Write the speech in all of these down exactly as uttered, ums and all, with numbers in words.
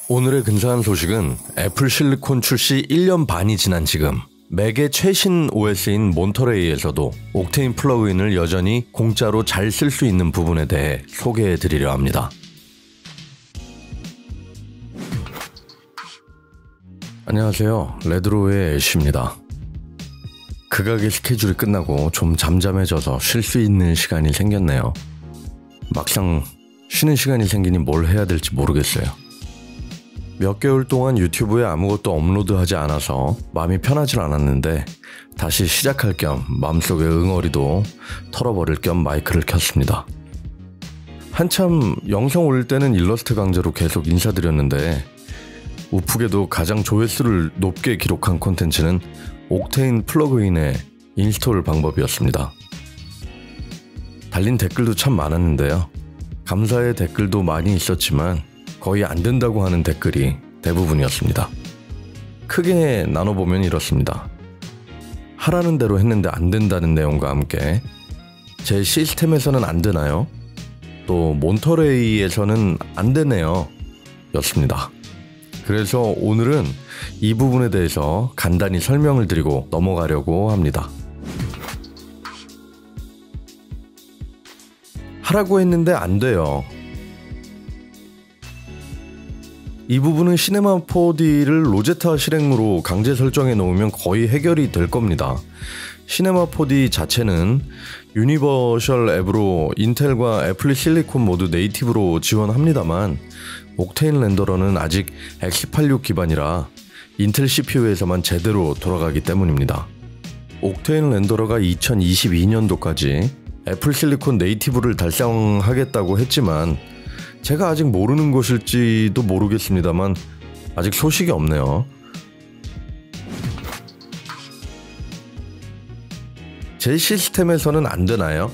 오늘의 근사한 소식은 애플 실리콘 출시 일 년 반이 지난 지금 맥의 최신 오에스인 몬터레이에서도 옥테인 플러그인을 여전히 공짜로 잘 쓸 수 있는 부분에 대해 소개해드리려 합니다. 안녕하세요. 레드로우의 애쉬입니다. 극악의 스케줄이 끝나고 좀 잠잠해져서 쉴 수 있는 시간이 생겼네요. 막상 쉬는 시간이 생기니 뭘 해야 될지 모르겠어요. 몇 개월 동안 유튜브에 아무것도 업로드하지 않아서 마음이 편하질 않았는데 다시 시작할 겸 마음속의 응어리도 털어버릴 겸 마이크를 켰습니다. 한참 영상 올릴 때는 일러스트 강좌로 계속 인사드렸는데 우프게도 가장 조회수를 높게 기록한 콘텐츠는 옥테인 플러그인의 인스톨 방법이었습니다. 달린 댓글도 참 많았는데요. 감사의 댓글도 많이 있었지만 거의 안 된다고 하는 댓글이 대부분이었습니다. 크게 나눠보면 이렇습니다. 하라는 대로 했는데 안 된다는 내용과 함께 제 시스템에서는 안 되나요? 또 몬터레이에서는 안 되네요 였습니다. 그래서 오늘은 이 부분에 대해서 간단히 설명을 드리고 넘어가려고 합니다. 하라고 했는데 안 돼요. 이 부분은 시네마 포디를 로제타 실행으로 강제 설정해 놓으면 거의 해결이 될 겁니다. 시네마 포디 자체는 유니버셜 앱으로 인텔과 애플 실리콘 모두 네이티브로 지원합니다만 옥테인 렌더러는 아직 엑스 팔십육 기반이라 인텔 씨피유에서만 제대로 돌아가기 때문입니다. 옥테인 렌더러가 이천이십이 년도까지 애플 실리콘 네이티브를 달성하겠다고 했지만 제가 아직 모르는 것일지도 모르겠습니다만 아직 소식이 없네요. 제 시스템에서는 안 되나요?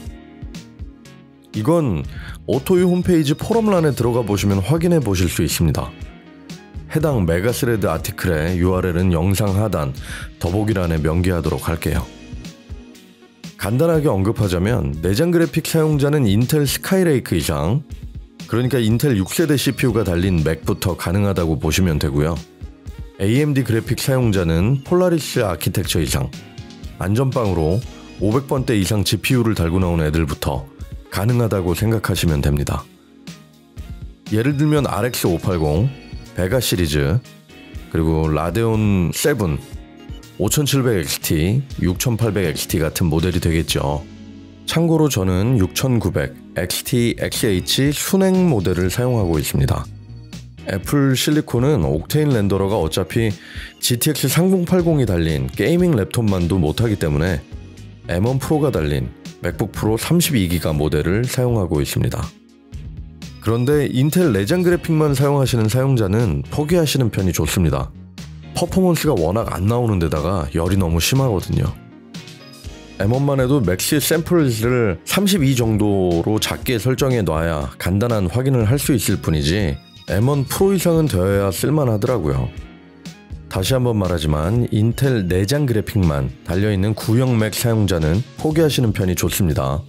이건 오토이 홈페이지 포럼란에 들어가 보시면 확인해 보실 수 있습니다. 해당 메가스레드 아티클의 유알엘은 영상 하단 더보기란에 명기하도록 할게요. 간단하게 언급하자면 내장 그래픽 사용자는 인텔 스카이레이크 이상, 그러니까 인텔 육 세대 씨피유가 달린 맥부터 가능하다고 보시면 되고요. 에이엠디 그래픽 사용자는 폴라리스 아키텍처 이상, 안전빵으로 오백 번대 이상 지피유를 달고 나온 애들부터 가능하다고 생각하시면 됩니다. 예를 들면 알엑스 오백팔십, 베가 시리즈, 그리고 라데온 칠, 오천칠백 엑스티, 육천팔백 엑스티 같은 모델이 되겠죠. 참고로 저는 육천구백 엑스티 엑스에이치 순행 모델을 사용하고 있습니다. 애플 실리콘은 옥테인 렌더러가 어차피 지티엑스 삼공팔공이 달린 게이밍 랩톱만도 못하기 때문에 엠 원 프로가 달린 맥북 프로 삼십이 기가 모델을 사용하고 있습니다. 그런데 인텔 내장 그래픽만 사용하시는 사용자는 포기하시는 편이 좋습니다. 퍼포먼스가 워낙 안 나오는 데다가 열이 너무 심하거든요. 엠 원만 해도 맥시 샘플을 삼십이 정도로 작게 설정해 놔야 간단한 확인을 할 수 있을 뿐이지 엠 원 프로 이상은 되어야 쓸만하더라고요. 다시 한번 말하지만 인텔 내장 그래픽만 달려있는 구형 맥 사용자는 포기하시는 편이 좋습니다.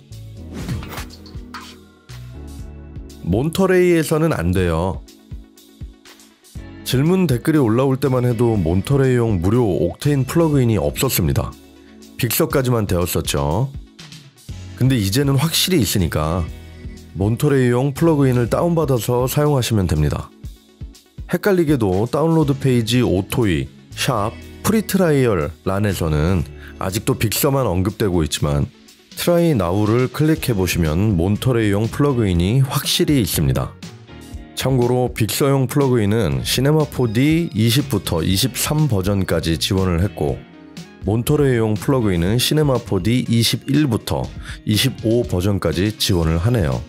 몬터레이에서는 안 돼요. 질문 댓글이 올라올 때만 해도 몬터레이용 무료 옥테인 플러그인이 없었습니다. 빅서까지만 되었었죠. 근데 이제는 확실히 있으니까 몬터레이용 플러그인을 다운받아서 사용하시면 됩니다. 헷갈리게도 다운로드 페이지 오토이, 샵, 프리트라이얼 란에서는 아직도 빅서만 언급되고 있지만 트라이 나우를 클릭해보시면 몬터레이용 플러그인이 확실히 있습니다. 참고로 빅서용 플러그인은 시네마 포디 이십부터 이십삼 버전까지 지원을 했고 몬터레이용 플러그인은 시네마 포디 이십일부터 이십오 버전까지 지원을 하네요.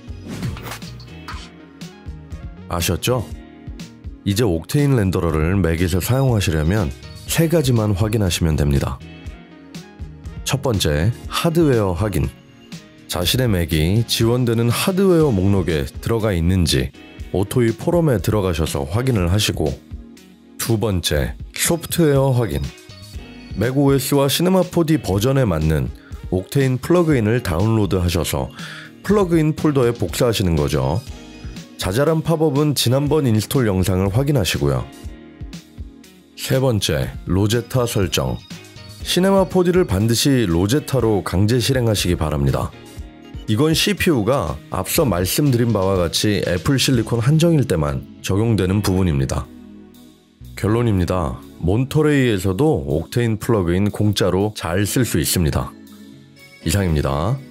아셨죠? 이제 옥테인 렌더러를 맥에서 사용하시려면 세 가지만 확인하시면 됩니다. 첫 번째, 하드웨어 확인. 자신의 맥이 지원되는 하드웨어 목록에 들어가 있는지 오토이 포럼에 들어가셔서 확인을 하시고, 두 번째, 소프트웨어 확인. 맥오에스와 시네마 포디 버전에 맞는 옥테인 플러그인을 다운로드 하셔서 플러그인 폴더에 복사하시는 거죠. 자잘한 팝업은 지난번 인스톨 영상을 확인하시고요. 세 번째, 로제타 설정. 시네마 포디를 반드시 로제타로 강제 실행하시기 바랍니다. 이건 씨피유가 앞서 말씀드린 바와 같이 애플 실리콘 한정일 때만 적용되는 부분입니다. 결론입니다. 몬터레이에서도 옥테인 플러그인 공짜로 잘 쓸 수 있습니다. 이상입니다.